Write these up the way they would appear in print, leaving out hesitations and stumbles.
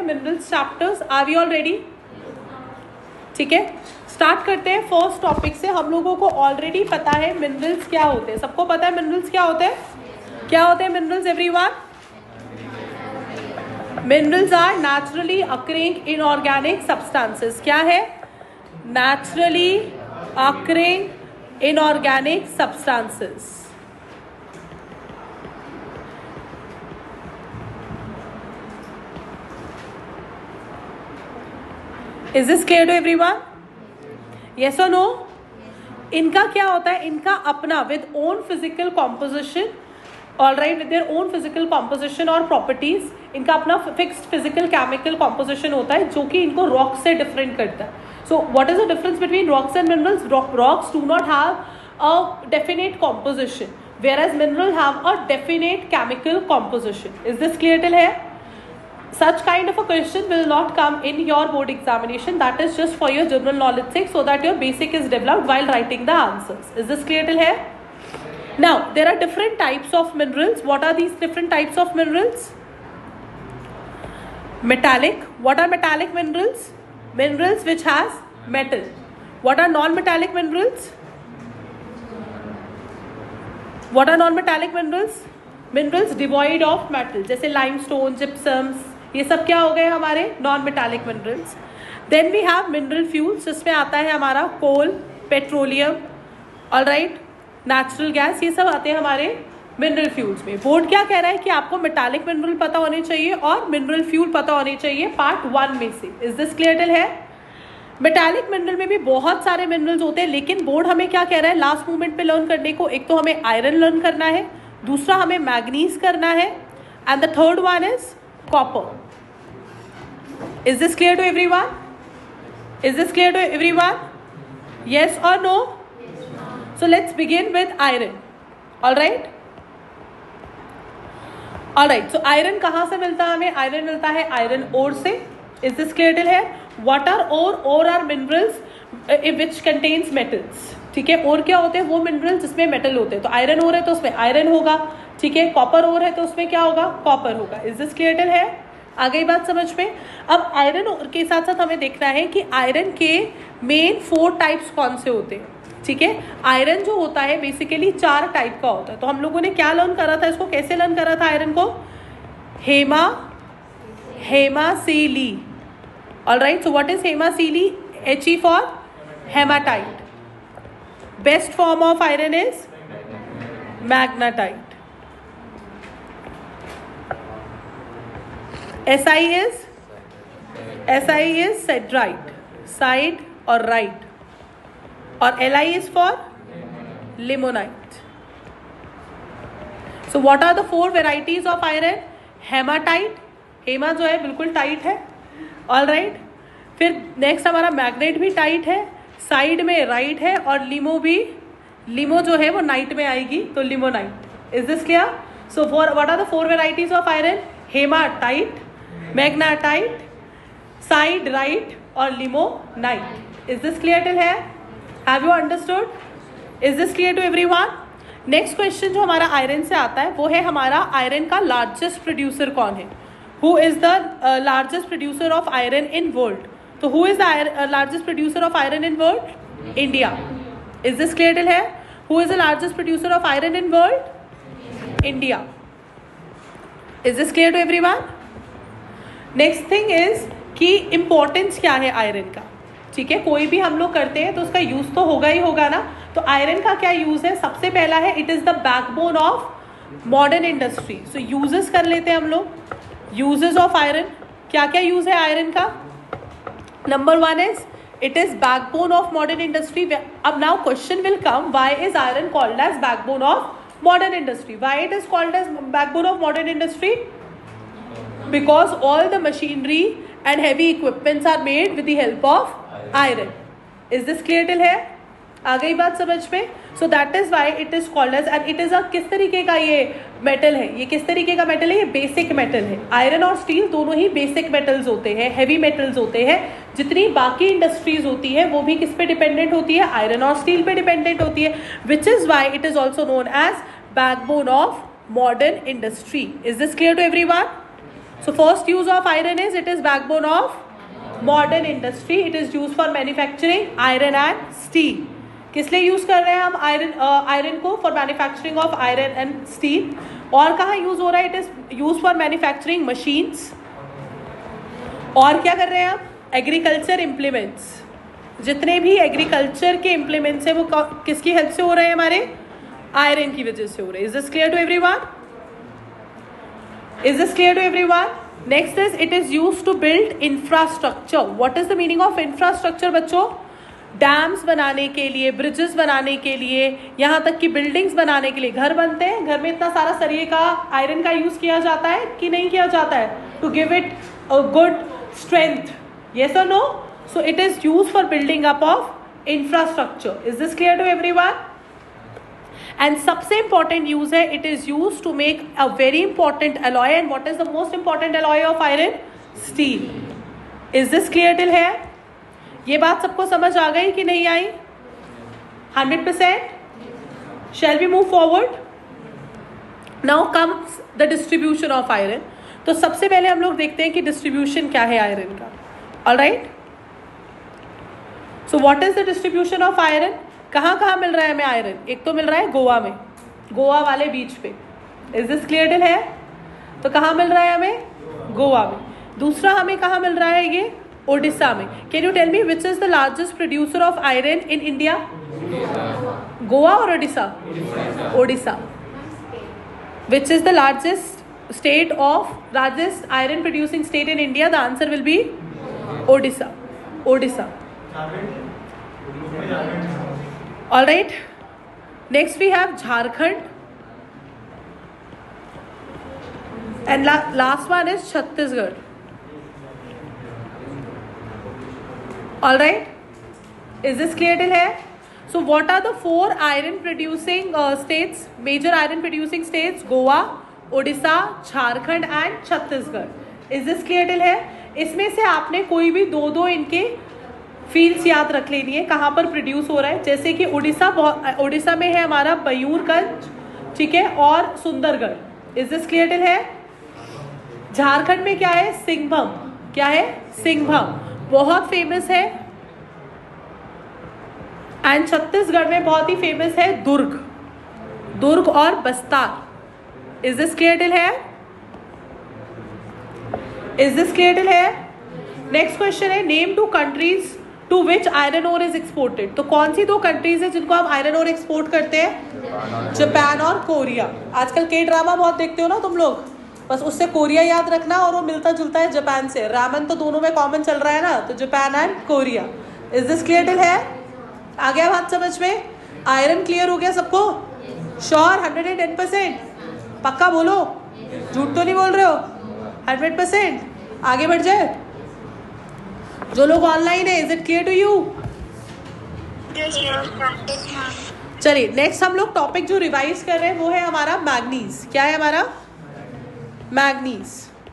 हैं minerals chapters. Are we all ready? ठीक है, स्टार्ट करते हैं फर्स्ट टॉपिक से। हम लोगों को ऑलरेडी पता है मिनरल्स क्या होते हैं, सबको पता है मिनरल्स क्या होते हैं? क्या होते हैं minerals everyone? Minerals are naturally occurring inorganic substances. क्या है? Naturally occurring inorganic substances. Is this clear to everyone? Yes और नो? इनका क्या होता है? इनका अपना with own physical composition, alright, with their own physical composition और प्रॉपर्टीज, इनका अपना फिक्स्ड फिजिकल केमिकल कॉम्पोजिशन होता है जो कि इनको रॉक से डिफरेंट करता है। So what is the difference between rocks and minerals? Rocks do not have a definite composition, whereas mineral have a definite chemical composition. Is this clear till here? Such kind of a question will not come in your board examination. That is just for your general knowledge sake, so that your basic is developed while writing the answers. Is this clear till here? Now there are different types of minerals. What are these different types of minerals? Metallic. What are metallic minerals? Minerals which has metal. What are non-metallic minerals? What are non-metallic minerals? Minerals devoid of metal, जैसे limestone, gypsums, ये सब क्या हो गए हमारे non-metallic minerals. Then we have mineral fuels, जिसमें आता है हमारा coal, petroleum, all right, natural gas, ये सब आते हैं हमारे mineral fuels में. बोर्ड क्या कह रहा है कि आपको metallic mineral पता होने चाहिए और mineral fuel पता होने चाहिए पार्ट 1 में से. Is this clear till here? Metallic mineral में भी बहुत सारे मिनरल्स होते हैं, लेकिन बोर्ड हमें क्या कह रहा है लास्ट मोमेंट पे लर्न करने को? एक तो हमें आयरन लर्न करना है, दूसरा हमें मैग्नीज करना है, and the third one is copper. Is this clear to everyone? Is this clear to everyone? Yes और no? So let's begin with iron. Alright, alright. So iron कहाँ से मिलता है हमें? आयरन मिलता है आयरन ओर से. Is this clear till here? What are ore? Ore are minerals which contains metals. ठीक है, ore क्या होते हैं? वो मिनरल जिसमें मेटल होते हैं. तो आयरन ओर है तो उसमें आयरन होगा. ठीक है, कॉपर ओर है तो उसमें क्या होगा? कॉपर होगा. इज दिस क्लियर टिल है? आ गई बात समझ में? अब आयरन ओर के साथ साथ हमें देखना है कि आयरन के मेन 4 टाइप्स कौन से होते हैं. ठीक है, आयरन जो होता है बेसिकली 4 टाइप का होता है. तो हम लोगों ने क्या लर्न करा था? इसको कैसे लर्न करा था आयरन को? हेमासेली. Alright, so what is Hemacele? He for hematite. Best form of iron is magnetite. Si is siderite, side or right, और Li is for limonite. So what are the 4 varieties of iron? Hematite, Hema जो है बिल्कुल tight है. All right, फिर next हमारा magnet भी tight है, side में राइट है, और लिमो भी, लिमो जो है वो नाइट में आएगी तो limonite. Is this clear? So for what are the 4 varieties of iron? Hematite, magnetite, siderite और limonite. Is this clear till here? Have you understood? Is this clear to everyone? Next question जो हमारा iron से आता है वो है हमारा iron का लार्जेस्ट प्रोड्यूसर कौन है? Who is the largest producer of iron in world? So who is the largest producer of iron in world? India. Is this clear till here? Who is the largest producer of iron in world? India. Is this clear to everyone? Next thing is कि importance क्या है iron का. ठीक है, कोई भी हम लोग करते हैं तो उसका यूज तो होगा ही होगा ना. तो आयरन का क्या यूज है? सबसे पहला है it is the backbone of modern industry. So uses कर लेते हैं हम लोग. यूजेस ऑफ आयरन, क्या क्या यूज है आयरन का? Number 1 is it is backbone of modern industry. अब now question will come, why is iron called as backbone of modern industry? Why it is called as backbone of modern industry? Because all the machinery and heavy equipments are made with the help of iron. Is this clear till here? आ गई बात समझ में? So that is why it is called as, and it is a किस तरीके का ये metal है? ये किस तरीके का मेटल है? ये बेसिक मेटल है. आयरन और स्टील दोनों ही बेसिक मेटल्स होते हैं, हैवी मेटल्स होते हैं. जितनी बाकी इंडस्ट्रीज होती है वो भी किस पे डिपेंडेंट होती है? आयरन और स्टील पे डिपेंडेंट होती है, which is why it is also known as backbone of modern industry. Is this clear to everyone? So first use of iron is, it is backbone of modern industry. It is used for manufacturing iron and steel. किस लिए use कर रहे हैं हम iron को? For manufacturing of iron and steel. और कहाँ use हो रहा है? It is use for manufacturing machines. और क्या कर रहे हैं हम? Agriculture implements. जितने भी एग्रीकल्चर के इम्प्लीमेंट्स हैं वो किसकी हेल्प से हो रहे हैं? हमारे आयरन की वजह से हो रहे हैं. Is this clear to everyone? Is this clear to everyone? Next is, it is used to build infrastructure. What is the meaning of infrastructure बच्चों? डैम्स बनाने के लिए, ब्रिजेस बनाने के लिए, यहाँ तक कि बिल्डिंग्स बनाने के लिए. घर बनते हैं, घर में इतना सारा सरिये का, आयरन का यूज किया जाता है कि नहीं किया जाता है? To give it a good strength. Yes और no? So it is use for building up of infrastructure. Is this clear to everyone? And सबसे इंपॉर्टेंट यूज है, it is use to make a very important alloy. And what is the most important alloy of iron? Steel. Is this clear till है? ये बात सबको समझ आ गई कि नहीं आई? 100%? Shall we move forward? Now comes the distribution of iron. तो सबसे पहले हम लोग देखते हैं कि डिस्ट्रीब्यूशन क्या है आयरन का. Alright, so what is the distribution of iron? कहाँ कहाँ मिल रहा है हमें आयरन? एक तो मिल रहा है गोवा में, गोवा वाले बीच पे. इज दिस क्लियर टिल है? तो कहाँ मिल रहा है हमें? गोवा में. दूसरा हमें कहाँ मिल रहा है? ये ओडिशा में. Can you tell me which is the largest producer of iron in India? Goa और Odisha? Odisha. Which is the largest state of, largest iron producing state in India? The answer will be Odisha. Odisha. All right. Next we have Jharkhand, and last one is Chhattisgarh. All right. Is this clear till here? So what are the 4 iron producing states? Major iron producing states: Goa, Odisha, Jharkhand and Chhattisgarh. Is this clear till here? इसमें से आपने कोई भी दो इनके fields याद रख लेनी है कहाँ पर प्रोड्यूस हो रहा है. जैसे कि उड़ीसा में है हमारा मयूरगंज, ठीक है, और Sundargarh. Is this clear till है? झारखंड में क्या है? सिंघभम. क्या है? सिंघभम, बहुत फेमस है. एंड छत्तीसगढ़ में बहुत ही फेमस है दुर्ग. दुर्ग और Bastar. Is this clear till है? इज दिस क्लियर टिल है? नेक्स्ट क्वेश्चन है, name 2 countries to which iron ore is exported. तो कौन सी 2 कंट्रीज है जिनको हम आयरन ओर एक्सपोर्ट करते हैं? जापान और कोरिया. आजकल के ड्रामा बहुत देखते हो ना तुम लोग, बस उससे कोरिया याद रखना, और वो मिलता जुलता है जापान से. रामन तो दोनों में कॉमन चल रहा है ना, तो Japan and Korea. Is this clear till है? आ गया बात समझ में? आयरन क्लियर हो गया सबको? श्योर? 110%? पक्का बोलो, झूठ तो नहीं बोल रहे हो? 100%? आगे बढ़ जाए. जो लोग ऑनलाइन है, is it clear to you? चलिए नेक्स्ट हम लोग टॉपिक जो रिवाइज कर रहे हैं वो है हमारा मैग्नीज. क्या है हमारा? मैग्नीज.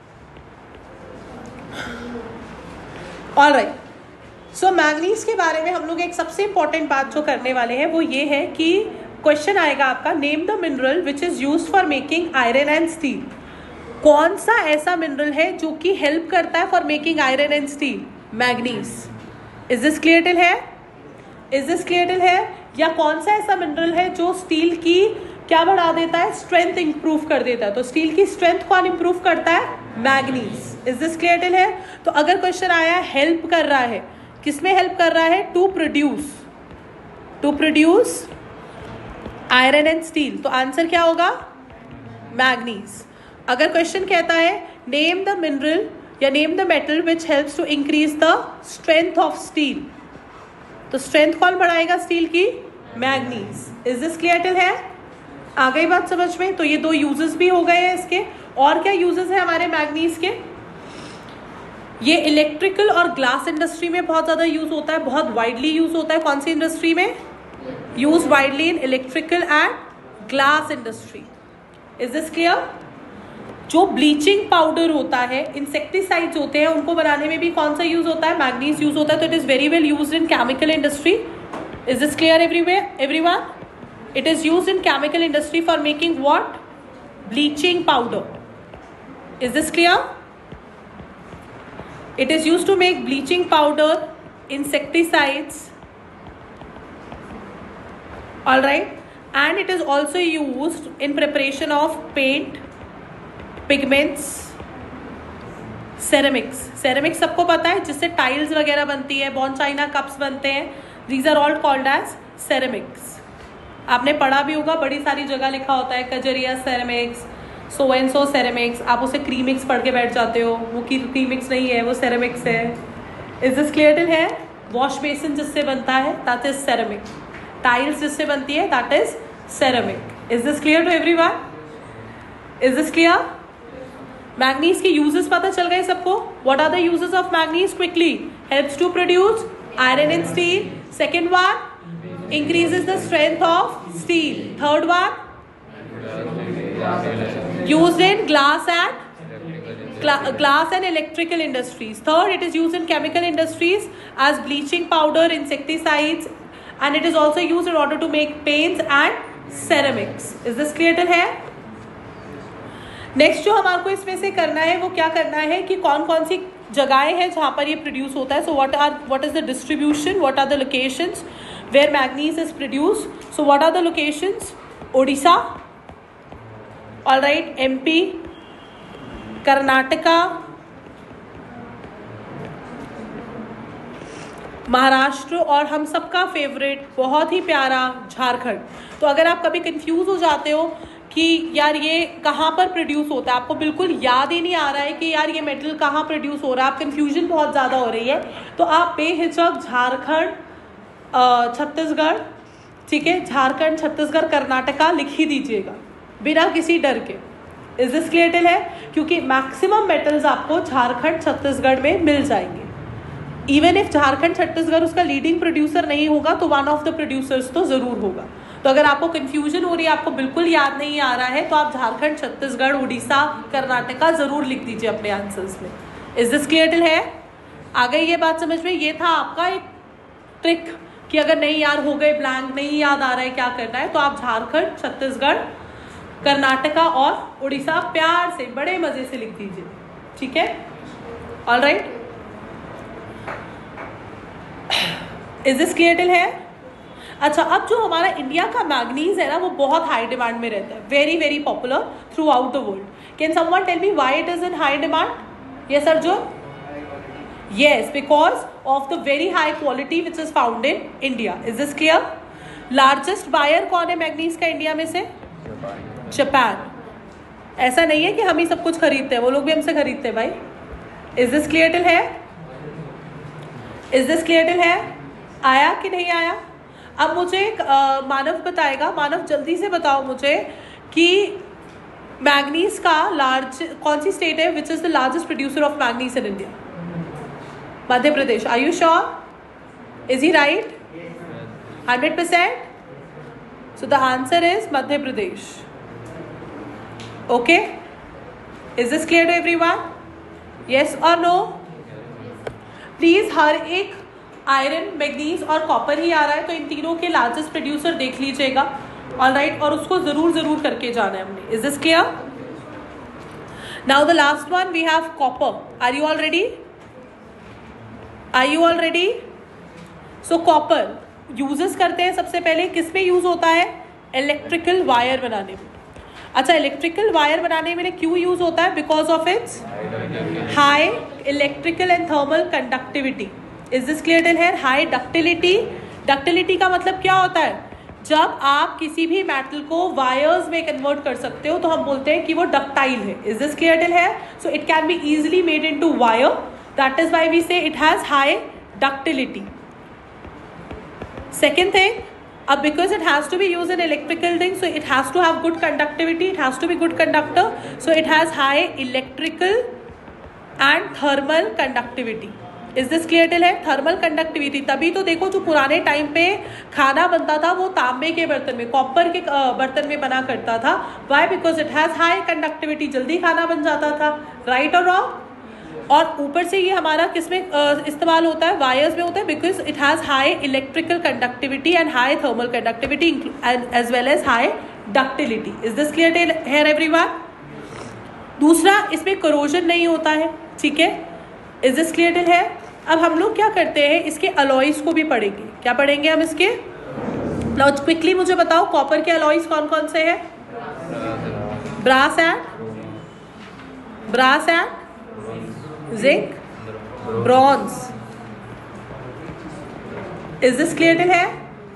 ऑलराइट. सो मैग्नीज के बारे में हम लोग एक सबसे इंपॉर्टेंट बात जो करने वाले हैं वो ये है कि क्वेश्चन आएगा आपका, name the mineral which is used for making iron and steel. कौन सा ऐसा मिनरल है जो कि हेल्प करता है for making iron and steel? Manganese. Is this clear till है? इज दिस क्लियर टिल है? या कौन सा ऐसा मिनरल है जो स्टील की क्या बढ़ा देता है? स्ट्रेंथ इंप्रूव कर देता है. तो स्टील की स्ट्रेंथ कौन इंप्रूव करता है? Manganese. Is this clear till है? तो अगर क्वेश्चन आया हेल्प कर रहा है, किसमें हेल्प कर रहा है? To produce iron and steel. तो आंसर क्या होगा? मैग्नीज. अगर क्वेश्चन कहता है नेम द मिनरल या name the metal which helps to increase the strength of steel, तो स्ट्रेंथ कौन बढ़ाएगा स्टील की? Manganese. Is this clear till है? आ गई बात समझ में? तो ये 2 यूजेस भी हो गए हैं इसके. और क्या यूजेस है हमारे मैग्नीज के? ये इलेक्ट्रिकल और ग्लास इंडस्ट्री में बहुत ज़्यादा यूज होता है, बहुत वाइडली यूज होता है. कौन सी इंडस्ट्री में? Use widely in electrical and glass industry. Is this clear? जो ब्लीचिंग पाउडर होता है, इंसेक्टिसाइड्स होते हैं, उनको बनाने में भी कौन सा यूज होता है? मैग्नीज यूज होता है. तो it is very well used in chemical industry. Is this clear everyone? It is used in chemical industry for making what? Bleaching powder. Is this clear? It is used to make bleaching powder, insecticides, all right, and it is also used in preparation of paint, pigments, ceramics सबको पता है, जिससे tiles वगैरह बनती है, बॉन China cups बनते हैं. These are all called as ceramics. आपने पढ़ा भी होगा, बड़ी सारी जगह लिखा होता है Kajaria ceramics, so and so ceramics. आप उसे क्रीमिक्स पढ़ के बैठ जाते हो, वो क्रीमिक्स नहीं है, वो सेरेमिक्स है. इज दिस क्लियर टिल है? वॉश बेसिन जिससे बनता है दैट इज सेरेमिक. टाइल्स जिससे बनती है that is ceramic. Is this clear to everyone? Is this clear? Manganese के यूजेस पता चल गए सबको? What are the uses of manganese? Quickly, helps to produce iron in steel. Second one, increases the strength of steel. Third one, used in glass and electrical industries. Third, it is used in chemical industries as bleaching powder, insecticides, and it is also used in order to make paints and ceramics. Is this clear till here? Next जो हमारे को इसमें से करना है वो क्या करना है कि कौन कौन सी जगहें हैं जहाँ पर ये प्रोड्यूस होता है. So what is the distribution, what are the locations where manganese is produced. So what are the locations? Odisha, all right, MP, Karnataka, Maharashtra, और हम सबका फेवरेट बहुत ही प्यारा झारखंड. तो अगर आप कभी कंफ्यूज हो जाते हो कि यार ये कहाँ पर प्रोड्यूस होता है, आपको बिल्कुल याद ही नहीं आ रहा है कि यार ये मेटल कहाँ प्रोड्यूस हो रहा है, आप कंफ्यूजन बहुत ज़्यादा हो रही है, तो आप बेहिचक झारखंड, छत्तीसगढ़, ठीक है, झारखंड, छत्तीसगढ़, कर्नाटका लिख ही दीजिएगा बिना किसी डर के. इज दिस क्लियर टिल है? क्योंकि मैक्सिमम मेटल्स आपको झारखंड, छत्तीसगढ़ में मिल जाएंगे. इवन इफ झारखंड, छत्तीसगढ़ उसका लीडिंग प्रोड्यूसर नहीं होगा तो वन ऑफ द प्रोड्यूसर्स तो ज़रूर होगा. तो अगर आपको कंफ्यूजन हो रही है, आपको बिल्कुल याद नहीं आ रहा है, तो आप झारखंड, छत्तीसगढ़, उड़ीसा, कर्नाटका ज़रूर लिख दीजिए अपने आंसर्स में. इज दिस क्लियर टिल है? आ गई ये बात समझ में? ये था आपका एक ट्रिक कि अगर नहीं यार हो गए ब्लैंक, नहीं याद आ रहा है क्या करना है, तो आप झारखंड, छत्तीसगढ़, कर्नाटका और उड़ीसा प्यार से बड़े मजे से लिख दीजिए. ठीक है, all right. Is this clear till है? अच्छा, अब जो हमारा इंडिया का मैग्नीज है ना, वो बहुत हाई डिमांड में रहता है, very very popular throughout the world. Can someone tell me why it is in high demand? Yes Arjun? Yes, because of the very high quality which is found in India. Is this clear? Largest buyer कौन है manganese का India में से? Japan. ऐसा नहीं है कि हम ही सब कुछ खरीदते हैं, वो लोग भी हमसे खरीदते हैं भाई. Is this clear till है? Is this clear till है? आया कि नहीं आया? अब मुझे मानव बताएगा. मानव जल्दी से बताओ मुझे कि मैग्नीज का कौन सी स्टेट है which is the largest producer of manganese in India? Madhya Pradesh. Are you sure? Is he right? 100%? So the answer is Madhya Pradesh. Okay, is this clear to everyone? Yes और नो? प्लीज, हर एक आयरन, मैग्नीज और copper ही आ रहा है, तो इन तीनों के लार्जेस्ट प्रोड्यूसर देख लीजिएगा. ऑल राइट, और उसको जरूर करके जाना है हमने. Is this clear? Now the last one we have copper. Are you all ready? Are you all ready? So copper uses करते हैं सबसे पहले किस में यूज होता है? इलेक्ट्रिकल वायर बनाने में. अच्छा, इलेक्ट्रिकल वायर बनाने में क्यों यूज होता है? Because of its high electrical and thermal conductivity. Is this clear till here? High ductility. Ductility का मतलब क्या होता है? जब आप किसी भी मेटल को वायर्स में कन्वर्ट कर सकते हो तो हम बोलते हैं कि वो डक्टाइल है. Is this clear till here? So it can be easily made into wire. That is why we say it has high ductility. Second thing, because it has to be used in electrical things, so it has to have good conductivity. It has to be good conductor. So it has high electrical and thermal conductivity. Is this clear till है? Thermal conductivity. तभी तो देखो जो पुराने time पे खाना बनता था वो तांबे के बर्तन में, कॉपर के बर्तन में बना करता था. Why? Because it has high conductivity. जल्दी खाना बन जाता था. Right or wrong? और ऊपर से ये हमारा किस में इस्तेमाल होता है? वायर्स में होता है. Because it has high electrical conductivity and high thermal conductivity as well as high ductility. Is this clear here everyone? दूसरा, इसमें करोजन नहीं होता है. ठीक है, इज दिस क्लियर टिल है? अब हम लोग क्या करते हैं, इसके अलॉयज को भी पढ़ेंगे। क्या पढ़ेंगे हम इसके? नाउ क्विकली मुझे बताओ, कॉपर के अलॉयज कौन कौन से हैं? Brass and zinc, bronze. Is this clear till है?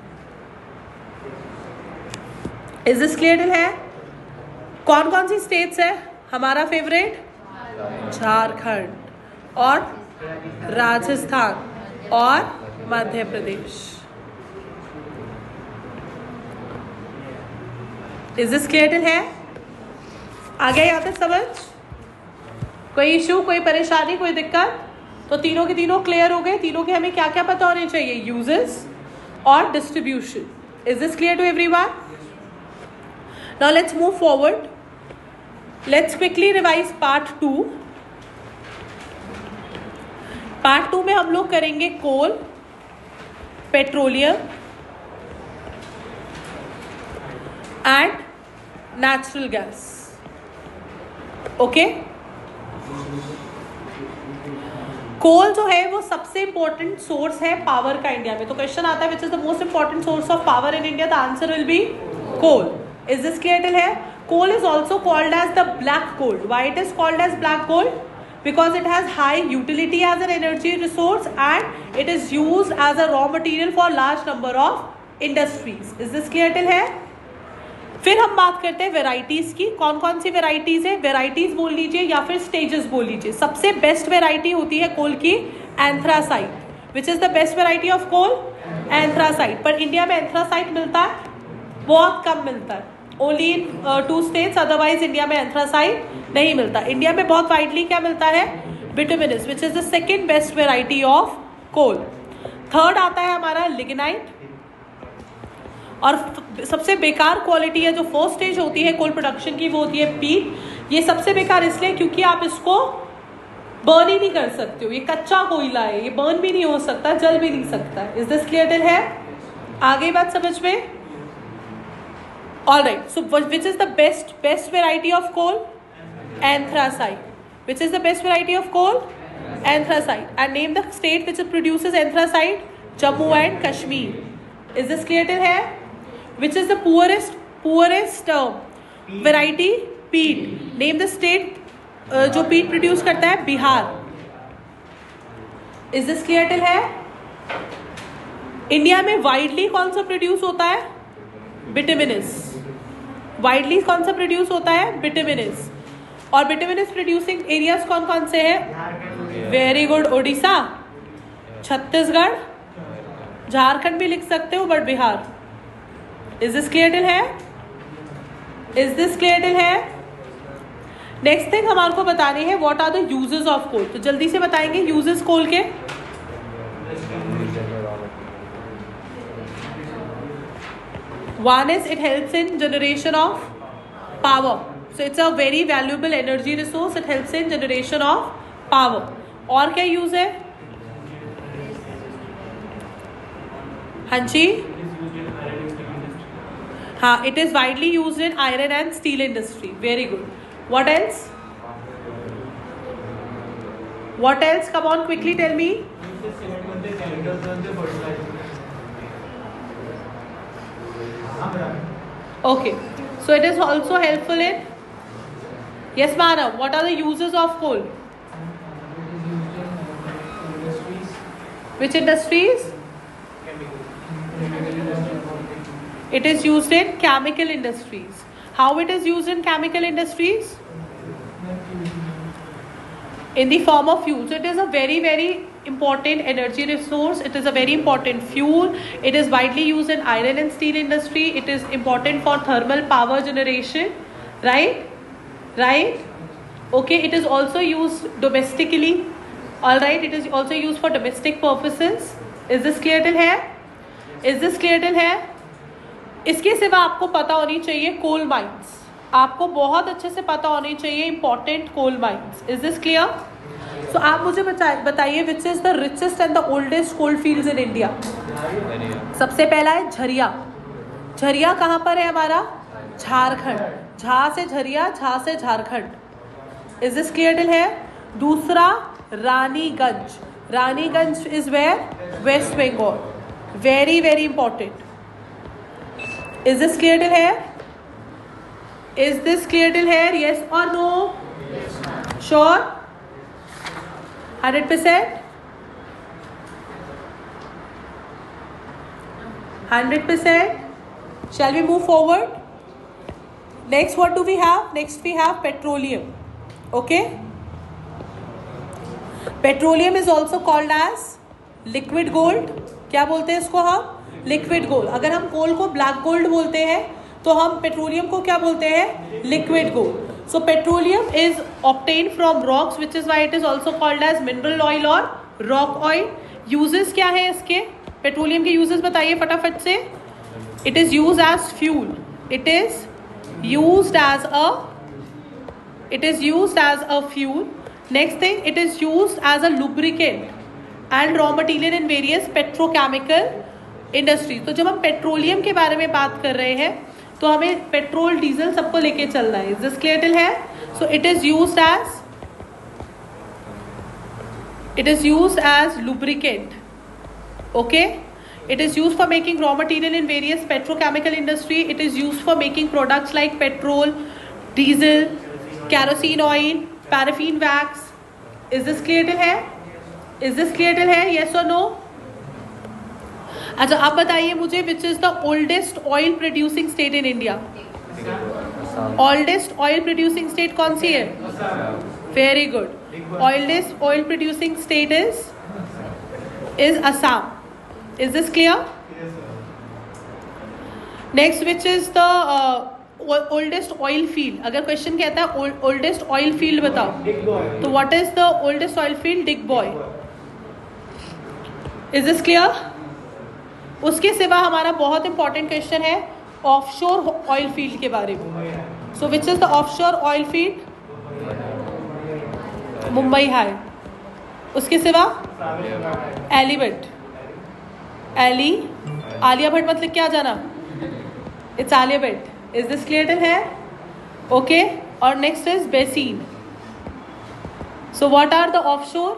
इज दिस क्लियर टिल है? कौन कौन सी स्टेट्स है? हमारा फेवरेट झारखंड और राजस्थान और Madhya Pradesh. Is this clear till है? आ गया यहाँ तक समझ? कोई इशू, कोई परेशानी, कोई दिक्कत? तो तीनों के तीनों क्लियर हो गए। तीनों के हमें क्या क्या पता होने चाहिए? यूजेस और distribution. Is this clear to everyone? Now let's move forward. Let's quickly revise part 2। Part 2 में हम लोग करेंगे coal, petroleum and natural gas. Okay, coal जो है वो सबसे इंपॉर्टेंट सोर्स है पावर का इंडिया में। तो क्वेश्चन आता है which is the most important source of power in India? The answer will be coal. Is this clear till है? Coal is also called as the black gold. Why it is called as black gold? Because it has high utility as an energy resource and it is used as a raw material for large number of industries. Is this clear till है? फिर हम बात करते हैं varieties की। कौन कौन सी varieties है? वेराइटीज बोल लीजिए या फिर स्टेजेस बोल लीजिए। सबसे बेस्ट वेराइटी होती है कोल की anthracite. Which is the best variety of coal? Anthracite. पर इंडिया में एंथ्रासाइट मिलता है? बहुत कम मिलता है। Only in 2 states, otherwise India में एंथ्रासाइट नहीं मिलता। इंडिया में बहुत वाइडली क्या मिलता है? Bituminous, which is the second best variety of coal. Third आता है हमारा लिग्नाइट। और सबसे बेकार क्वालिटी है जो फर्स्ट स्टेज होती है कोल प्रोडक्शन की, वो होती है पीट। ये सबसे बेकार इसलिए क्योंकि आप इसको बर्न ही नहीं कर सकते हो। ये कच्चा कोयला है, ये बर्न भी नहीं हो सकता, जल भी नहीं सकता। इज दिस क्लियर टिल है? आगे बात समझ में? All right. So, which is the best variety of coal? Anthracite. Which is the best variety of coal? Anthracite. And name the state which produces anthracite? Jammu and Kashmir. Is this clear till here? Which is the poorest variety? Peat. Name the state जो peat produce करता है? Bihar. Is this clear till here? इंडिया में widely कौन सा produce होता है? Bituminous. Widely कौन सा प्रोड्यूस होता है? बिटुमिनस। और बिटुमिनस प्रोड्यूसिंग एरियाज कौन कौन से हैं? Very good. ओडिशा, छत्तीसगढ़, झारखंड भी लिख सकते हो, but Bihar. Is this clear till है? इज दिस क्लियर टिल है? नेक्स्ट थिंग हमारे को बतानी है what are the uses of coal. तो जल्दी से बताएंगे यूजेस कोल के। One is it helps in generation of power. So it's a very valuable energy resource. It helps in generation of power. और क्या यूज है? हाँ जी, हाँ, it is widely used in iron and steel industry. Very good. What else? What else? Come on, quickly tell me. Okay, so it is also helpful in, yes Manav, what are the uses of coal? Which industries? It is used in chemical industries. How it is used in chemical industries? In the form of fuel. So it is a very important energy resource. It is a very important fuel. It is widely used in iron and steel industry. It is important for thermal power generation, right? Okay, it is also used domestically. All right, it is also used for domestic purposes. Is this clear till here? Is this clear till here? इसके सिवा आपको पता होनी चाहिए coal mines. आपको बहुत अच्छे से पता होनी चाहिए important coal mines. Is this clear? So आप मुझे बताइए which is the richest and the oldest coal fields in India. सबसे पहला है झरिया। झरिया कहाँ पर है हमारा? झारखंड। झा से झरिया, झा से Jharkhand. Is this clear till है? दूसरा Raniganj. Raniganj is where? West Bengal. Very very important. Is this clear till here? Is this clear till here? Yes or no? Sure? 100%? 100%? Shall we move forward? Next, what do we have? Next we have petroleum. Okay? Petroleum is also called as liquid gold. क्या बोलते हैं इसको हम? Liquid gold. अगर हम कोल को black gold बोलते हैं तो हम पेट्रोलियम को क्या बोलते हैं? Liquid gold. So petroleum is obtain from rocks which is why it is also called as mineral oil और रॉक ऑयल. यूजेस क्या है इसके? पेट्रोलियम के यूजेस बताइए फटाफट से. It is use as fuel. It is used as a fuel. Next thing, it is used as a lubricant and raw material in various petrochemical industries. तो जब हम पेट्रोलियम के बारे में बात कर रहे हैं तो हमें पेट्रोल डीजल सबको लेके चलना है. Is this clear till here? So it is used as lubricant. Okay? It is used for making raw material in various petrochemical industry. It is used for making products like petrol, diesel, kerosene oil, paraffin wax. Is this clear till here? Is this clear till here? Yes or no? अच्छा, आप बताइए मुझे which is the oldest oil producing state in India? Oldest oil producing state कौन सी है? Very good. Oldest oil producing state is Assam. Is this clear? Next, which is the oldest oil field. अगर question कहता है oldest oil field बताओ तो what is the oldest oil field? Digboi. Is this clear? उसके सिवा हमारा बहुत important question है ऑफशोर ऑयल फील्ड के बारे में. So which is the offshore oil field? Mumbai High. उसके सिवा एलिवेट. आलिया भट्ट मत लिख के आ जाना. It's Alia Bhatt. Is this clear till here? Okay. Or next is basin. So what are the offshore?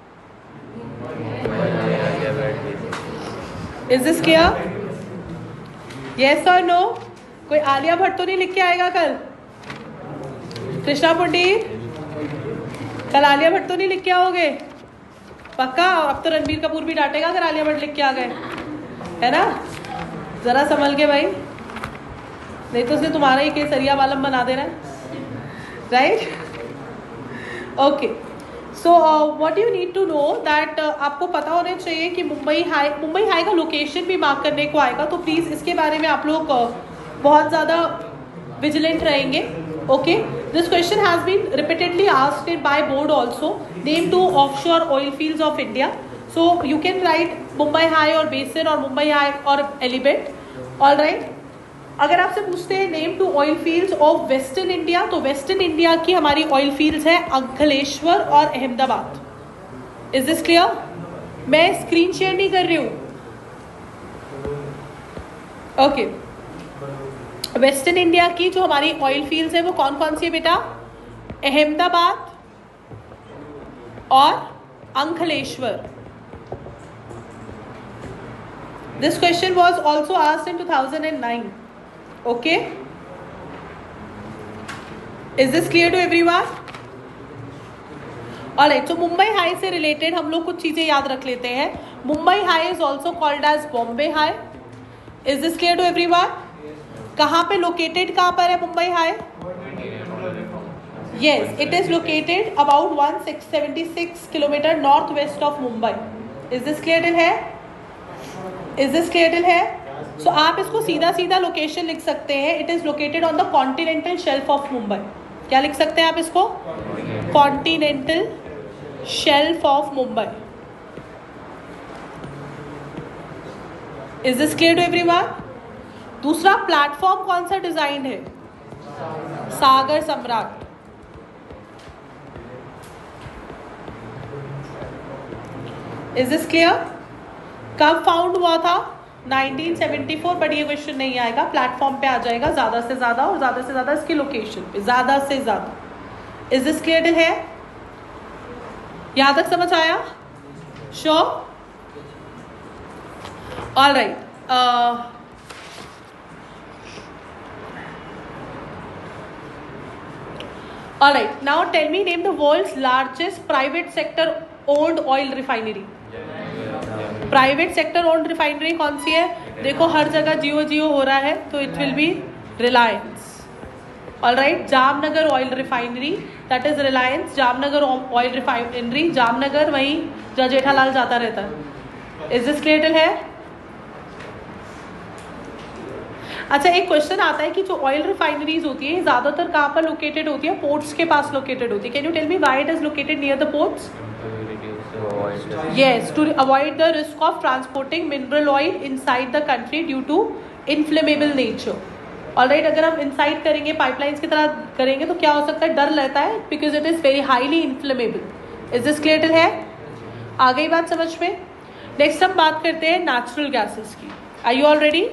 Is this clear? Yes or no? कोई आलिया भट्ट तो नहीं लिख के आएगा कल? कृष्णा पंडित कल आलिया भट्ट तो नहीं लिख के आओगे? पक्का? अब तो रणबीर कपूर भी डांटेगा अगर आलिया भट्ट लिख के आ गए, है ना? जरा संभल के भाई, नहीं तो उसने तुम्हारा ही केसरिया वालम बना देना है. Right? Okay. So what you need to know that आपको पता होना चाहिए कि मुंबई हाई का लोकेशन भी मार्क करने को आएगा, तो प्लीज़ इसके बारे में आप लोग बहुत ज़्यादा विजिलेंट रहेंगे. Okay. This question has been repeatedly asked by board also. Name 2 offshore oil fields of India. So you can write Mumbai High और बेसिन और मुंबई हाई और एलिवेट. All right. अगर आपसे पूछते हैं name 2 oil fields of western India, तो western India की हमारी ऑयल फील्ड्स है अंकलेश्वर और अहमदाबाद. Is this clear? मैं स्क्रीन शेयर नहीं कर रही हूं. ओके. वेस्टर्न इंडिया की जो हमारी ऑयल फील्ड्स है वो कौन कौन सी है बेटा? अहमदाबाद और Ankleshwar. This question was also asked in 2009. Okay? Is this clear to everyone? Alright, so Mumbai High से रिलेटेड हम लोग कुछ चीजें याद रख लेते हैं. Mumbai High is also called as Bombay High. Is this clear to everyone? कहाँ पे लोकेटेड, कहाँ पर है Mumbai High? Yes, it is located about 176 kilometre north west of Mumbai. Is this clear till here? Is this clear till here? So आप इसको सीधा सीधा location लिख सकते हैं. It is located on the continental shelf of Mumbai. क्या लिख सकते हैं आप इसको? Continental shelf of Mumbai. Is this clear to everyone? दूसरा प्लेटफॉर्म कौन सा डिजाइन है? Sagar Samrat. Is this clear? कब फाउंड हुआ था? 1974. बट ये क्वेश्चन नहीं आएगा, प्लेटफॉर्म पे आ जाएगा ज़्यादा से ज़्यादा, और ज़्यादा से ज़्यादा इसकी लोकेशन पे, ज़्यादा से ज़्यादा. इज दिस क्लियर टिल है? यहां तक समझ आया? Sure? All right. All right. Now tell me, name the world's largest private sector owned oil refinery. Private sector owned refinery कौन सी है? देखो हर जगह जियो हो रहा है, तो it will be Reliance. All right. Jamnagar oil refinery, that is Reliance. Jamnagar oil refinery, Jamnagar वहीं जहाँ जेठालाल जाता रहता है. Is this clear till है? अच्छा, एक क्वेश्चन आता है कि जो ऑयल रिफाइनरीज होती है ज्यादातर कहाँ पर लोकेटेड होती है? पोर्ट्स के पास लोकेटेड होती है. Can you tell me why it is located near the ports? Yes, to avoid the risk of transporting mineral oil inside the country due to inflammable nature. All right, अगर हम inside करेंगे pipelines की तरह करेंगे तो क्या हो सकता है? डर रहता है because it is very highly inflammable. Is this clear है? आ गई बात समझ में? नेक्स्ट हम बात करते हैं नेचुरल गैसेस की. Are you all ready?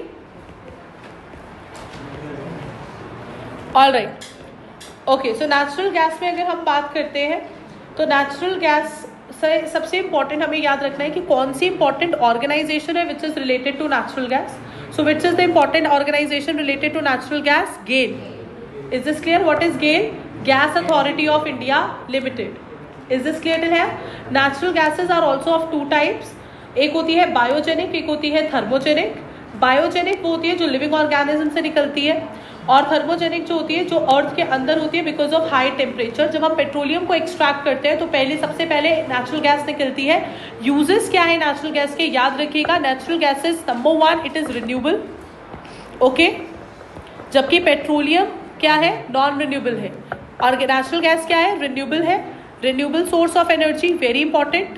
All right. Okay, so natural gas में अगर हम बात करते हैं तो नेचुरल गैस से सबसे इंपॉर्टेंट हमें याद रखना है कि कौन सी इंपॉर्टेंट ऑर्गेनाइजेशन है which is related to natural gas. So which is the important organisation related to natural gas? GAIL. Is this clear? What is GAIL? Gas authority of India limited. Is this clear है? Natural gases are also of two types. एक होती है biogenic, एक होती है thermogenic. Biogenic वो होती है जो लिविंग ऑर्गेनिज्म से निकलती है, और थर्मोजेनिक जो होती है जो अर्थ के अंदर होती है बिकॉज ऑफ हाई टेम्परेचर. जब हम पेट्रोलियम को एक्सट्रैक्ट करते हैं तो सबसे पहले नेचुरल गैस निकलती है. यूजेस क्या है नेचुरल गैस के? याद रखिएगा, natural gases number 1 it is renewable. Okay, जबकि पेट्रोलियम क्या है? नॉन रिन्यूएबल है. और नेचुरल गैस क्या है? रिन्यूएबल है. Renewable source of energy, very important.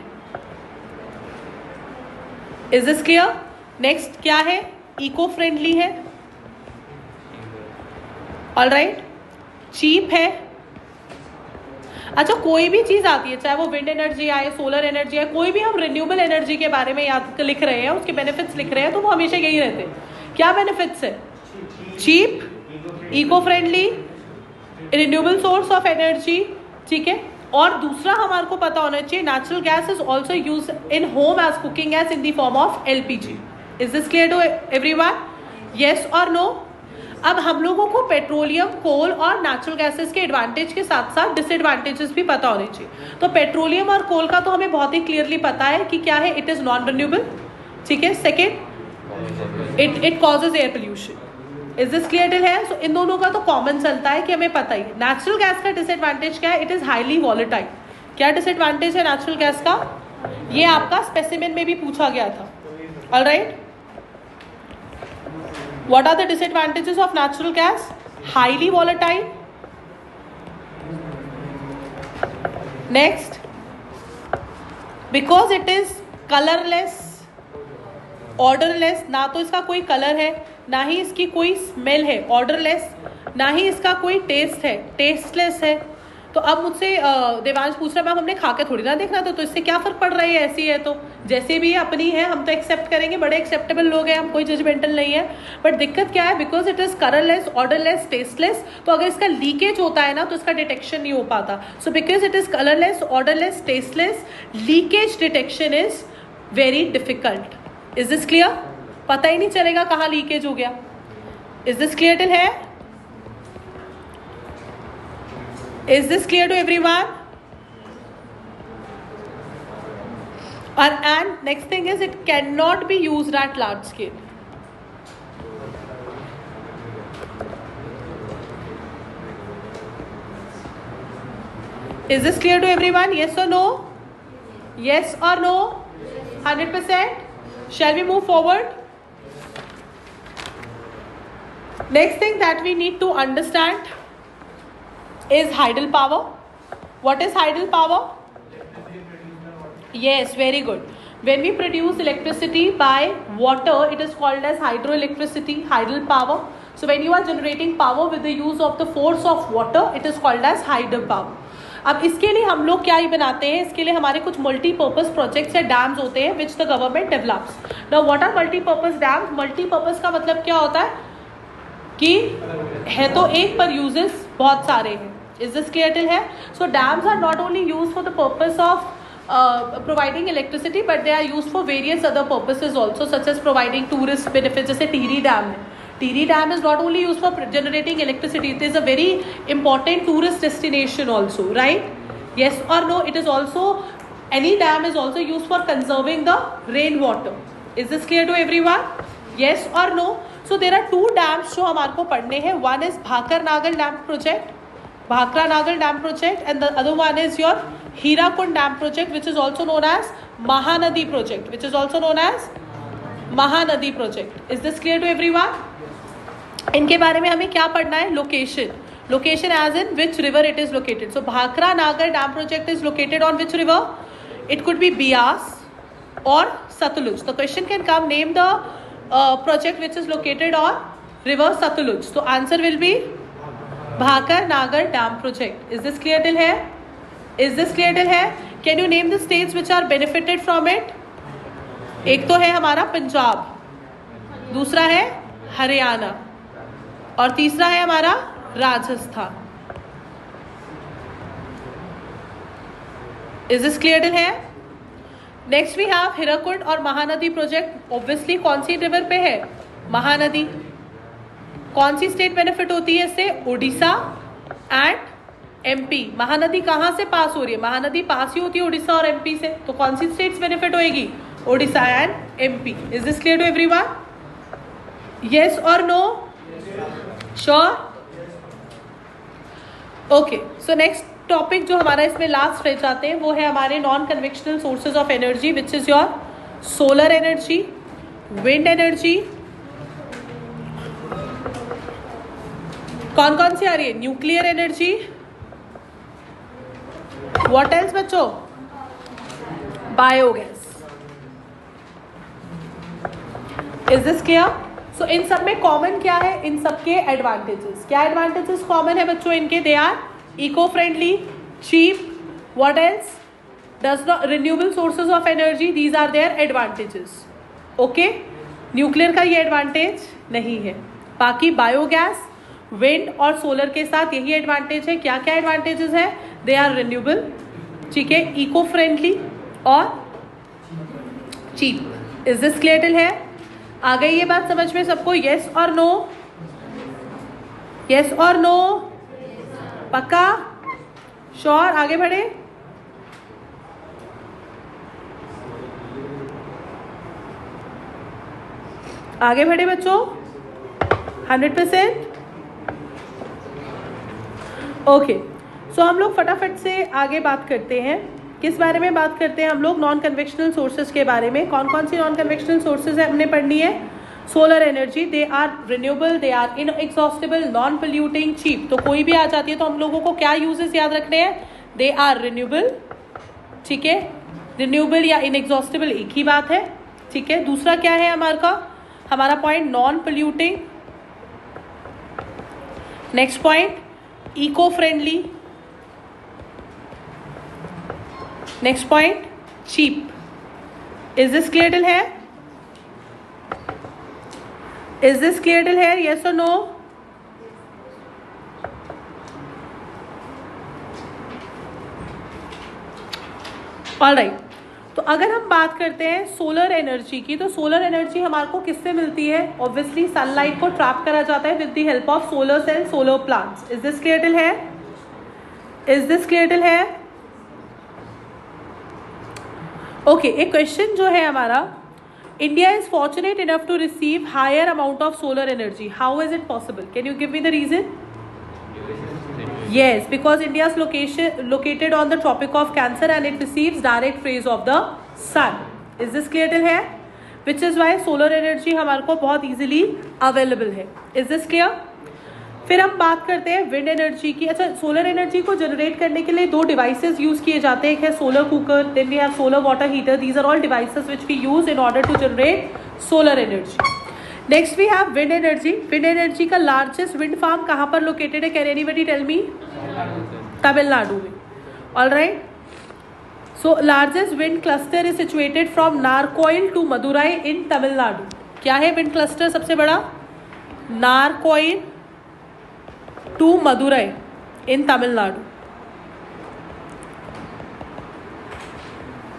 Is this clear? Next क्या है? इको फ्रेंडली है. ऑल राइट, चीप है. अच्छा, कोई भी चीज आती है, चाहे वो विंड एनर्जी आए, सोलर एनर्जी आए, कोई भी हम रिन्यूएबल एनर्जी के बारे में याद लिख रहे हैं, उसके बेनिफिट्स लिख रहे हैं, तो वो हमेशा यही रहते हैं. क्या बेनिफिट्स है? Cheap, eco friendly, renewable source of energy. ठीक है. और दूसरा हमारे को पता होना चाहिए, natural gas is also use in home as cooking gas in the form of LPG. Is this clear to everyone? Yes और नो? अब हम लोगों को पेट्रोलियम, कोल और नेचुरल गैसेस के एडवांटेज के साथ साथ डिसएडवांटेजेस भी पता होने चाहिए. तो पेट्रोलियम और कोल का तो हमें बहुत ही क्लियरली पता है कि क्या है, इट इज नॉन रिन्यूएबल. ठीक है. Second, it causes air pollution. Is this clear है? सो इन दोनों का तो कॉमन चलता है कि हमें पता ही है. नेचुरल गैस का डिसएडवांटेज क्या है? It is highly volatile. क्या डिसएडवांटेज है नेचुरल गैस का? ये आपका स्पेसिमेन में भी पूछा गया था. All right, what are the disadvantages of natural gas? Highly volatile. Next, because it is colorless, odorless, ना तो इसका कोई कलर है, ना ही इसकी कोई स्मेल है, ऑर्डरलेस, ना ही इसका कोई टेस्ट है, टेस्टलेस है. तो अब मुझसे देवांश पूछ रहा है, मैम हमने खा के थोड़ी ना देखना था, तो इससे क्या फर्क पड़ रहा है? ऐसी है तो जैसे भी अपनी है हम तो एक्सेप्ट करेंगे, बड़े एक्सेप्टेबल लोग हैं हम, कोई जजमेंटल नहीं है. बट दिक्कत क्या है? Because it is colourless, odourless, tasteless, तो अगर इसका लीकेज होता है ना तो इसका डिटेक्शन नहीं हो पाता. So because it is colourless, odourless, tasteless, leakage detection is very difficult. Is this clear? पता ही नहीं चलेगा कहाँ लीकेज हो गया. इज दिस क्लियर टिल है? Is this clear to everyone? And next thing is it cannot be used at large scale. Is this clear to everyone? Yes or no? Yes or no? 100%? Shall we move forward? Next thing that we need to understand is hydel power. What is hydel power? Yes, very good. When we produce electricity by water, it is called as hydroelectricity, hydel power. So when you are generating power with the use of the force of water, it is called as hydel power. अब इसके लिए हम लोग क्या ही बनाते हैं? इसके लिए हमारे कुछ मल्टीपर्पज प्रोजेक्ट्स या डैम्स होते हैं which the government develops. Now what are multipurpose dams? Multipurpose का मतलब क्या होता है कि है तो एक पर यूजेस बहुत सारे हैं. Is this clear till है? So dams are not only used for the purpose of providing electricity, but they are used for various other purposes also, such as providing tourist benefits. जैसे Tehri dam है, Tehri dam is not only used for generating electricity, it is a very important tourist destination also, right? Yes or no? It is also, any dam is also used for conserving the rainwater. Is this clear to everyone? Yes or no? So there are two dams जो हमारे को पढ़ने हैं. One is Bhakra Nangal dam project, Bhakra Nangal dam project, and the other one is your Hirakud dam project, which is also known as Mahanadi project, which is also known as Mahanadi project. Is this clear to everyone? इनके बारे में हमें क्या पढ़ना है? Location. Location as in which river it is located. So Bhakra Nangal dam project is located on which river? It could be Bias or Satluj. The question can come, name the project which is located on river Satluj. So answer will be Bhakar Nagar Dam project. Is this clear till here? Is this clear till here? Can you name the states which are benefited from it? एक तो है हमारा पंजाब, दूसरा है हरियाणा और तीसरा है हमारा Rajasthan. Is this clear till here? Next we have Hirakud और महानदी प्रोजेक्ट. ऑब्वियसली कौन सी रिवर पे है? महानदी. कौन सी स्टेट बेनिफिट होती है इससे? Orissa and MP. महानदी कहाँ से पास हो रही है? महानदी पास ही होती है उड़ीसा और एमपी से. तो कौन सी स्टेट्स बेनिफिट होएगी? Orissa and MP. Is this clear to everyone? Yes और no? Sure? Okay. So next topic जो हमारा इसमें लास्ट रह जाते हैं वो है हमारे non conventional sources of energy, which is your solar energy, wind energy. कौन कौन सी आ रही है? Nuclear energy. व्हाट एल्स बच्चों? Biogas. Is this clear? So इन सब में कॉमन क्या है? इन सब के एडवांटेजेस. क्या एडवांटेजेस कॉमन है बच्चों इनके? They are eco-friendly, cheap, what else? Does not renewable sources of energy, these are their advantages. Okay? Nuclear का ये एडवांटेज नहीं है. बाकी बायोगैस, विंड और सोलर के साथ यही एडवांटेज है. क्या क्या एडवांटेजेस है? दे आर रिन्यूएबल, ठीक है, इको फ्रेंडली और cheap. Is this clear till है? आ गई ये बात समझ में सबको? यस और नो? यस और नो? पक्का? श्योर? आगे बढ़े. आगे बढ़े बच्चों. 100%. ओके. सो हम लोग फटाफट से आगे बात करते हैं. किस बारे में बात करते हैं हम लोग? नॉन कन्वेक्शनल सोर्सेज के बारे में. कौन कौन सी नॉन कन्वेक्शनल सोर्सेज है हमने पढ़नी है? Solar energy, they are renewable, they are inexhaustible, non polluting, cheap. तो कोई भी आ जाती है तो हम लोगों को क्या यूजेस याद रखने हैं? दे आर रिन्यूएबल, ठीक है. रिन्यूएबल या इनएग्जॉस्टेबल एक ही बात है, ठीक है. दूसरा क्या है हमारा point? Non polluting. Next point eco friendly. Next point cheap. Is this clear till है? Is this clear till here? Yes or no? All right. तो अगर हम बात करते हैं सोलर एनर्जी की, तो सोलर एनर्जी हमारे को किससे मिलती है? ऑब्वियसली सनलाइट को ट्रैप करा जाता है with the help of solar cell, solar plants. Is this clear till है? इज दिस क्लियर टिल है? ओके. एक क्वेश्चन जो है हमारा, India is fortunate enough to receive higher amount of solar energy. How is it possible? Can you give me the reason? Yes, because India is located on the Tropic of Cancer and it receives direct rays of the sun. Is this clear till here? Which is why solar energy हमारे को बहुत easily available है. Is this clear? फिर हम बात करते हैं wind energy की. अच्छा, सोलर एनर्जी को जनरेट करने के लिए दो डिवाइसेस यूज किए जाते हैं. एक है solar cooker, then we have solar water heater. These are all devices which we use in order to generate solar energy. Next we have wind energy. Wind energy का लार्जेस्ट विंड फार्म कहाँ पर located है? Can anybody tell me? Tamil Nadu में. All right. So largest wind cluster is situated from Nagercoil to Madurai in Tamil Nadu. क्या है wind cluster सबसे बड़ा? Nagercoil to Madurai in Tamil Nadu.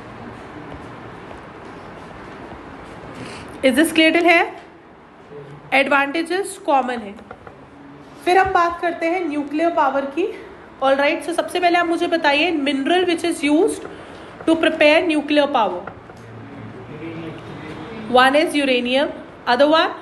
Is this clear है? एडवांटेजेस कॉमन है। फिर हम बात करते हैं न्यूक्लियर पावर की। ऑल राइट, सो सबसे पहले आप मुझे बताइए mineral which is used to prepare nuclear power. One is uranium, other one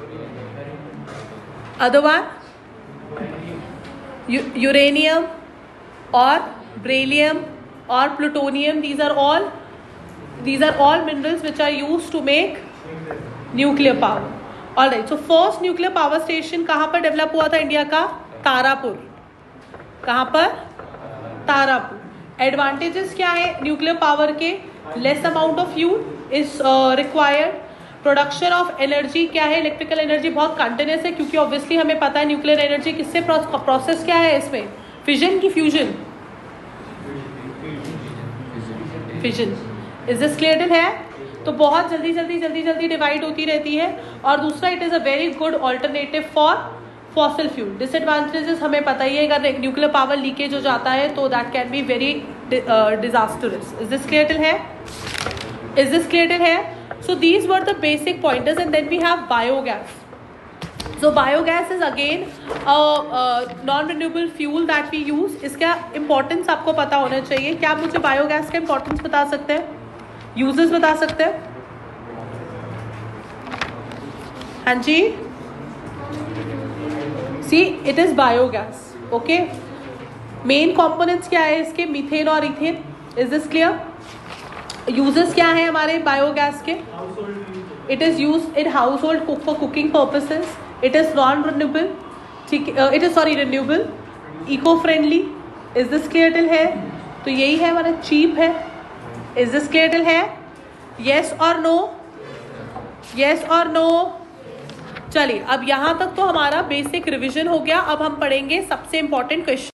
uranium और बेरिलियम और plutonium, these are all minerals which are used to make nuclear power. All right, so first nuclear power station कहाँ पर develop हुआ था India का? तारापुर। कहाँ पर? Tarapur. Advantages क्या है न्यूक्लियर पावर के? Less amount of fuel is required. Production of energy क्या है? इलेक्ट्रिकल एनर्जी बहुत कंटिन्यूस है, क्योंकि ऑब्वियसली हमें पता है न्यूक्लियर एनर्जी किससे प्रोसेस क्या है इसमें? फिजन की fusion? Fission. Is this clear है? तो बहुत जल्दी डिवाइड होती रहती है। और दूसरा, it is a very good alternative for fossil fuel. Disadvantages हमें पता ही है, अगर न्यूक्लियर पावर लीकेज हो जाता है तो that can be very disastrous. Is this clear है? इज दिस क्लियर है? So these were the basic pointers, and then we have biogas. So biogas is again a non-renewable fuel that we use. इसका importance आपको पता होना चाहिए। क्या आप मुझे biogas का importance बता सकते हैं? Uses बता सकते हैं? हाँ जी, see it is biogas. Okay, main components क्या है इसके? मीथेन और ethane. Is this clear? Uses क्या है हमारे बायोगैस के? It is use in household for cooking purposes. It is non renewable, ठीक, it is renewable, eco friendly. Is this clear है? तो यही है हमारा, चीप है। इज दिस क्लियर है? येस और नो? येस और नो? चलिए, अब यहाँ तक तो हमारा बेसिक रिविजन हो गया। अब हम पढ़ेंगे सबसे इंपॉर्टेंट क्वेश्चन।